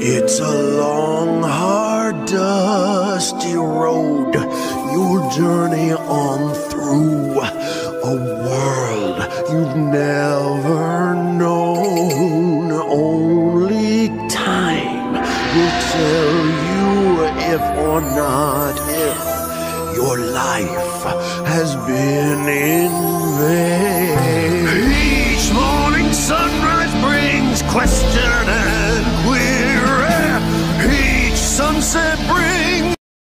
It's a long, hard, dusty road you'll journey on through, a world you've never known. Only time will tell you if or not if your life has been